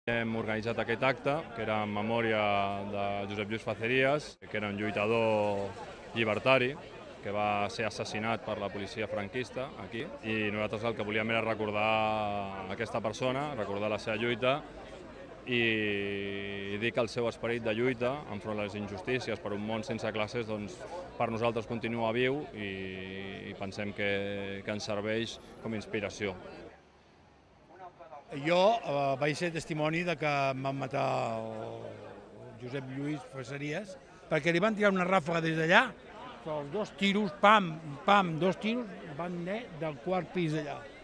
Hem organitzat aquest acte, que era en memòria de Josep Lluís Facerias, que era un lluitador llibertari, que va ser assassinat per la policia franquista aquí, i nosaltres el que volíem era recordar aquesta persona, recordar la seva lluita i dir que el seu esperit de lluita enfront de les injustícies per un món sense classes, doncs, per nosaltres continua viu i pensem que ens serveix com a inspiració. Jo vaig ser testimoni de que em van matar el Josep Lluís Facerias perquè li van tirar una ràfaga des d'allà, els dos tiros, pam, pam, dos tiros, van anar del quart pis allà.